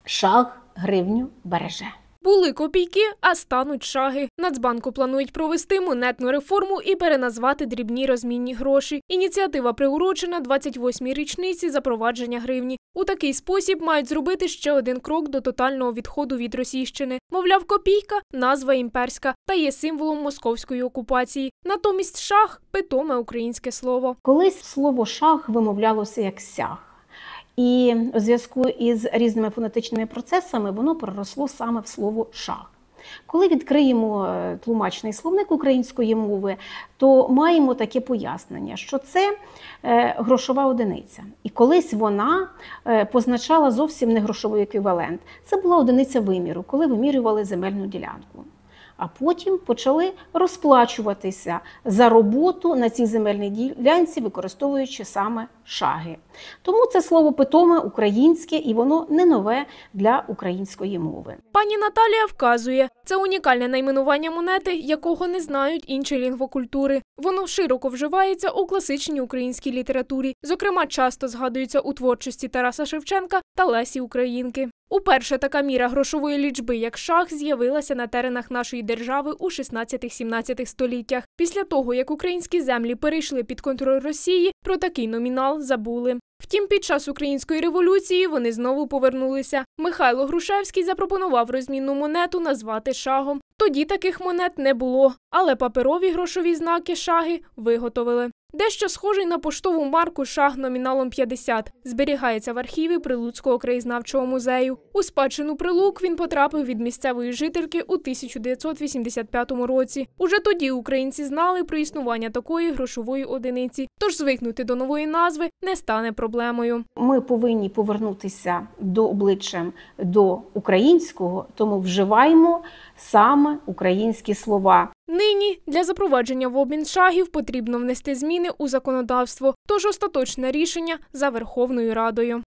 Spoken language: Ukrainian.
Шаг гривню береже. Були копійки, а стануть шаги. Нацбанку планують провести монетну реформу і переназвати дрібні розмінні гроші. Ініціатива приурочена 28-й річниці запровадження гривні. У такий спосіб мають зробити ще один крок до тотального відходу від російщини. Мовляв, копійка – назва імперська та є символом московської окупації. Натомість шаг – питоме українське слово. Колись слово «шаг» вимовлялося як «сяг». І у зв'язку із різними фонетичними процесами воно переросло саме в слово «шаг». Коли відкриємо тлумачний словник української мови, то маємо таке пояснення, що це грошова одиниця. І колись вона позначала зовсім не грошовий еквівалент. Це була одиниця виміру, коли вимірювали земельну ділянку. А потім почали розплачуватися за роботу на цій земельній ділянці, використовуючи саме шаги. Тому це слово питоме українське, і воно не нове для української мови. Пані Наталія вказує, це унікальне найменування монети, якого не знають інші лінгвокультури. Воно широко вживається у класичній українській літературі. Зокрема, часто згадується у творчості Тараса Шевченка та Лесі Українки. Уперше така міра грошової лічби, як шаг, з'явилася на теренах нашої держави у 16-17 століттях. Після того, як українські землі перейшли під контроль Росії, про такий номінал забули. Втім, під час Української революції вони знову повернулися. Михайло Грушевський запропонував розмінну монету назвати шагом. Тоді таких монет не було, але паперові грошові знаки шаги виготовили. Дещо схожий на поштову марку шаг номіналом 50 зберігається в архіві Прилуцького краєзнавчого музею. У спадщину Прилук він потрапив від місцевої жительки у 1985 році. Уже тоді українці знали про існування такої грошової одиниці, тож звикнути до нової назви не стане проблемою. Ми повинні повернутися до обличчям до українського, тому вживаємо саме українські слова. Нині для запровадження в обмін шагів потрібно внести зміни у законодавство, тож остаточне рішення за Верховною Радою.